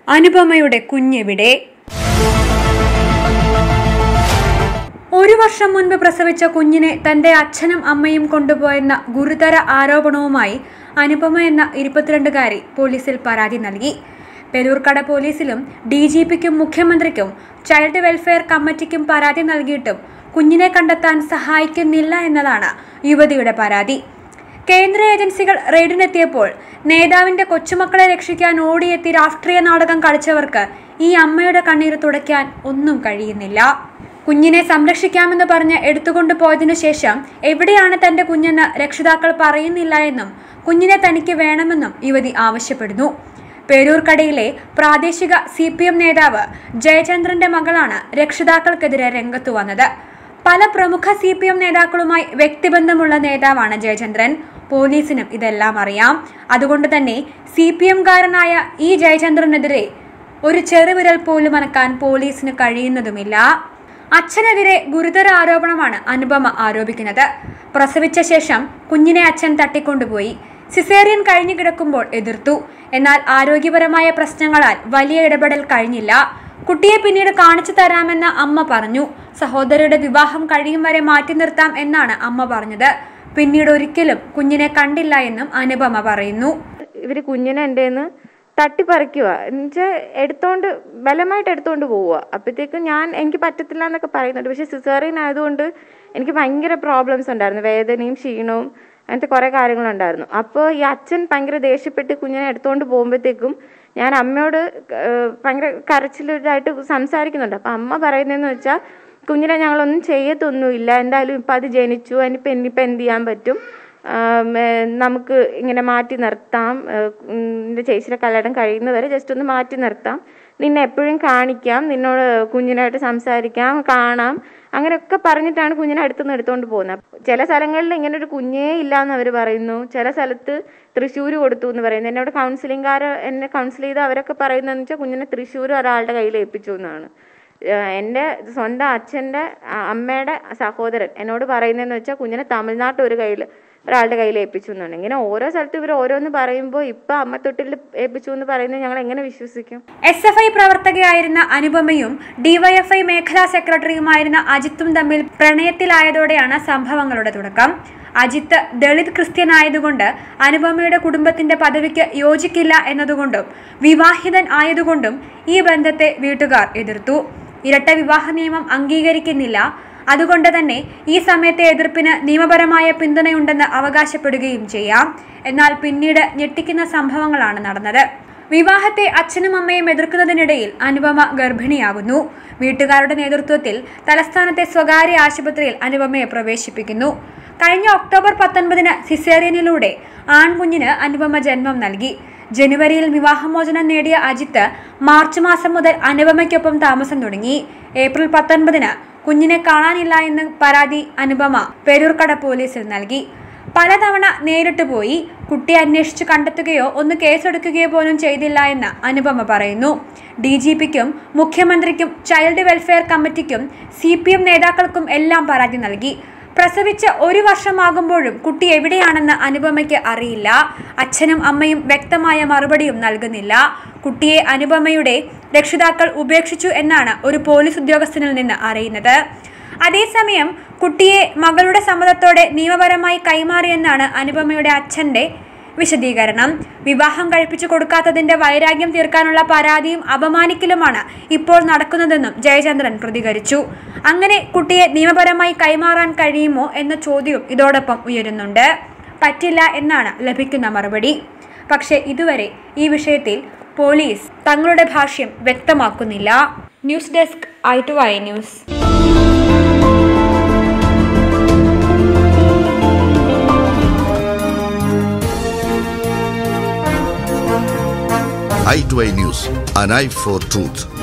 അനുപമയുടെ കുഞ്ഞെവിടെ? ഒരു വർഷം മുൻപ് പ്രസവിച്ച കുഞ്ഞിനെ തന്റെ അച്ഛനും അമ്മയും കൊണ്ടുപോയെന്ന ഗുരുതര ആരോപണവുമായി അനുപമ എന്ന 22-കാരി പോലീസിൽ പരാതി നൽകി. പെരൂർക്കട പോലീസിലും DGPക്കും മുഖ്യമന്ത്രിക്കും ചൈൽഡ് വെൽഫെയർ കമ്മിറ്റിക്കും പരാതി നൽകിയിട്ടും കുഞ്ഞിനെ കണ്ടെത്താൻ സഹായിക്കുന്നില്ല എന്നതാണ് യുവതിയുടെ പരാതി. കേന്ദ്ര ഏജൻസികൾ റെയ്ഡിനെത്തിയപ്പോൾ നേതാവിന്റെ കൊച്ചുമക്കളെ രക്ഷിക്കാൻ ഓടിയെത്തി രാഷ്ട്രീയ നാടകം കളിച്ചവർക്ക് ഈ അമ്മയുടെ കണ്ണീര് തുടയ്ക്കാൻ ഒന്നും കഴിയുന്നില്ല. കുഞ്ഞിനെ സംരക്ഷിക്കാമെന്ന് പറഞ്ഞ് എടുത്തുകൊണ്ടു പോയതിനു ശേഷം എവിടെയാണ് തന്റെ കുഞ്ഞെന്ന് രക്ഷിതാക്കൾ പറയുന്നില്ല എന്നും കുഞ്ഞിനെ തനിക്ക് വേണമെന്നും യുവതി ആവശ്യപ്പെടുന്നു. പേരൂർക്കടയിലെ പ്രാദേശിക CPM നേതാവ് ജയചന്ദ്രന്റെ മകളാണ് രക്ഷിതാക്കൾക്കെതിരെ രംഗത്തു വന്നത്. പല പ്രമുഖ CPM നേതാക്കളുമായി വ്യക്തിബന്ധമുള്ള നേതാവാണ് ജയചന്ദ്രൻ. പോലീസിനും ഇതെല്ലാം അറിയാം. അതുകൊണ്ട് തന്നെ CPM-കാരനായ ഈ ജയചന്ദ്രനെതിരെ ഒരു ചെറുവിരൽ പോലും അനക്കാൻ പോലീസിന് കഴിയുന്നതുമില്ല. അച്ഛനെതിരെ ഗുരുതര ആരോപണമാണ് അനുപമ ആരോപിക്കുന്നത്. പ്രസവിച്ച ശേഷം കുഞ്ഞിനെ അച്ഛൻ തട്ടിക്കൊണ്ടുപോയി. സിസേറിയൻ കഴിഞ്ഞു കിടക്കുമ്പോൾ എതിർത്തു. എന്നാൽ ആരോഗ്യപരമായ പ്രശ്നങ്ങളാൽ വലിയ ഇടപെടൽ കഴിഞ്ഞില്ല. കുട്ടിയെ പിന്നീട് കാണിച്ചു തരാമെന്ന് അമ്മ പറഞ്ഞു. സഹോദരിയുടെ വിവാഹം കഴിയും വരെ മാറ്റി നിർത്താം എന്നാണ് അമ്മ പറഞ്ഞത്. പിന്നീട് ഒരിക്കലും കുഞ്ഞിനെ കണ്ടില്ല എന്നും അനുപമ പറയുന്നു. ഇവര് കുഞ്ഞിനെ എൻ്റെന്ന് തട്ടിപ്പറിക്കുക എടുത്തോണ്ട് ബലമായിട്ട് എടുത്തോണ്ട് പോവുക. അപ്പോഴത്തേക്കും എനിക്ക് പറ്റത്തില്ല എന്നൊക്കെ പറയുന്നുണ്ട്. പക്ഷെ സിസേറിയൻ ആയതുകൊണ്ട് എനിക്ക് ഭയങ്കര പ്രോബ്ലംസ് ഉണ്ടായിരുന്നു. വേദനയും ക്ഷീണവും അങ്ങനത്തെ കുറേ കാര്യങ്ങളുണ്ടായിരുന്നു. അപ്പോൾ ഈ അച്ഛൻ ഭയങ്കര ദേഷ്യപ്പെട്ട് കുഞ്ഞിനെ എടുത്തുകൊണ്ട് പോകുമ്പോഴത്തേക്കും ഞാൻ അമ്മയോട് ഭയങ്കര കരച്ചിലായിട്ട് സംസാരിക്കുന്നുണ്ട്. അപ്പം അമ്മ പറയുന്നതെന്ന് വെച്ചാൽ കുഞ്ഞിനെ ഞങ്ങളൊന്നും ചെയ്യത്തൊന്നുമില്ല, എന്തായാലും ഇപ്പം അത് ജനിച്ചു, ഇനിയിപ്പോൾ എന്ത് ചെയ്യാൻ പറ്റും, നമുക്ക് ഇങ്ങനെ മാറ്റി നിർത്താം, എൻ്റെ ചേച്ചിയുടെ കല്യാണം കഴിയുന്നവരെ ജസ്റ്റ് ഒന്ന് മാറ്റി നിർത്താം, നിന്നെ എപ്പോഴും കാണിക്കാം, നിന്നോട് കുഞ്ഞിനായിട്ട് സംസാരിക്കാം, കാണാം, അങ്ങനെയൊക്കെ പറഞ്ഞിട്ടാണ് കുഞ്ഞിനെ അടുത്തുനിന്ന് എടുത്തുകൊണ്ട് പോകുന്നത്. ചില സ്ഥലങ്ങളിൽ ഇങ്ങനെ ഒരു കുഞ്ഞേ ഇല്ല എന്ന് അവർ പറയുന്നു. ചില സ്ഥലത്ത് തൃശ്ശൂർ കൊടുത്തു എന്ന് പറയുന്നു. എന്നോട് എന്നെ കൗൺസിൽ ചെയ്ത് അവരൊക്കെ പറയുന്നതെന്ന് വെച്ചാൽ കുഞ്ഞിനെ തൃശ്ശൂർ ഒരാളുടെ കയ്യിൽ ഏൽപ്പിച്ചു എന്നാണ്. എൻ്റെ സ്വന്തം അച്ഛൻ്റെ അമ്മയുടെ സഹോദരൻ എന്നോട് പറയുന്നതെന്ന് വെച്ചാൽ കുഞ്ഞിനെ തമിഴ്നാട്ടിൽ ഒരാളുടെ കയ്യിൽ ഏൽപ്പിച്ചു എന്നാണ്. ഇങ്ങനെ ഓരോ സ്ഥലത്തും ഇവർ ഓരോന്ന് പറയുമ്പോൾ ഇപ്പം അമ്മത്തൊട്ടിൽ ഏൽപ്പിച്ചു എന്ന് പറയുന്നത് ഞങ്ങൾ എങ്ങനെ വിശ്വസിക്കും? SFI പ്രവർത്തകയായിരുന്ന അനുപമയും DYFI മേഖലാ സെക്രട്ടറിയുമായിരുന്ന അജിത്തും തമ്മിൽ പ്രണയത്തിലായതോടെയാണ് സംഭവങ്ങളുടെ തുടക്കം. അജിത്ത് ദളിത് ക്രിസ്ത്യൻ ആയതുകൊണ്ട് അനുപമയുടെ കുടുംബത്തിന്റെ പദവിക്ക് യോജിക്കില്ല എന്നതുകൊണ്ടും വിവാഹിതൻ ആയതുകൊണ്ടും ഈ ബന്ധത്തെ വീട്ടുകാർ എതിർത്തു. ഇരട്ട വിവാഹ നിയമം അംഗീകരിക്കുന്നില്ല. അതുകൊണ്ട് തന്നെ ഈ സമയത്തെ എതിർപ്പിന് നിയമപരമായ പിന്തുണയുണ്ടെന്ന് അവകാശപ്പെടുകയും ചെയ്യാം. എന്നാൽ പിന്നീട് ഞെട്ടിക്കുന്ന സംഭവങ്ങളാണ് നടന്നത്. വിവാഹത്തെ അച്ഛനും അമ്മയും എതിർക്കുന്നതിനിടയിൽ അനുപമ ഗർഭിണിയാകുന്നു. വീട്ടുകാരുടെ നേതൃത്വത്തിൽ തലസ്ഥാനത്തെ സ്വകാര്യ ആശുപത്രിയിൽ അനുപമയെ പ്രവേശിപ്പിക്കുന്നു. കഴിഞ്ഞ ഒക്ടോബർ 19-ന് സിസേറിയനിലൂടെ ആൺകുഞ്ഞിന് അനുപമ ജന്മം നൽകി. ജനുവരിയിൽ വിവാഹമോചനം നേടിയ അജിത്ത് മാർച്ച് മാസം മുതൽ അനുപമയ്ക്കൊപ്പം താമസം തുടങ്ങി. ഏപ്രിൽ 19-ന് കുഞ്ഞിനെ കാണാനില്ല എന്ന് പരാതി അനുപമ പേരൂർക്കട പോലീസിൽ നൽകി. പലതവണ നേരിട്ട് പോയി. കുട്ടിയെ അന്വേഷിച്ച് കണ്ടെത്തുകയോ ഒന്ന് കേസെടുക്കുകയോ പോലും ചെയ്തില്ല എന്ന് അനുപമ പറയുന്നു. DGPക്കും മുഖ്യമന്ത്രിക്കും ചൈൽഡ് വെൽഫെയർ കമ്മിറ്റിക്കും CPM നേതാക്കൾക്കും എല്ലാം പരാതി നൽകി. പ്രസവിച്ച് ഒരു വർഷമാകുമ്പോഴും കുട്ടി എവിടെയാണെന്ന് അനുപമയ്ക്ക് അറിയില്ല. അച്ഛനും അമ്മയും വ്യക്തമായ മറുപടിയും നൽകുന്നില്ല. കുട്ടിയെ അനുപമയുടെ രക്ഷിതാക്കൾ ഉപേക്ഷിച്ചു എന്നാണ് ഒരു പോലീസ് ഉദ്യോഗസ്ഥനിൽ നിന്ന് അറിയുന്നത്. അതേസമയം കുട്ടിയെ മകളുടെ സമ്മതത്തോടെ നിയമപരമായി കൈമാറിയെന്നാണ് അനുപമയുടെ അച്ഛൻ്റെ വിശദീകരണം. വിവാഹം കഴിപ്പിച്ചു കൊടുക്കാത്തതിന്റെ വൈരാഗ്യം തീർക്കാനുള്ള പരാതിയും അപമാനിക്കലുമാണ് ഇപ്പോൾ നടക്കുന്നതെന്നും ജയചന്ദ്രൻ പ്രതികരിച്ചു. അങ്ങനെ കുട്ടിയെ നിയമപരമായി കൈമാറാൻ കഴിയുമോ എന്ന ചോദ്യവും ഇതോടൊപ്പം ഉയരുന്നുണ്ട്. പറ്റില്ല എന്നാണ് ലഭിക്കുന്ന മറുപടി. പക്ഷേ ഇതുവരെ ഈ വിഷയത്തിൽ പോലീസ് തങ്ങളുടെ ഭാഷ്യം വ്യക്തമാക്കുന്നില്ല. News desk i2i news. i2i News, an eye for truth.